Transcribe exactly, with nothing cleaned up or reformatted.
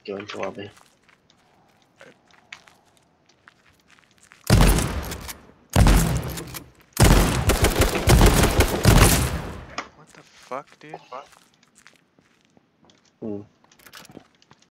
Go into lobby. What the fuck, dude? Hmm.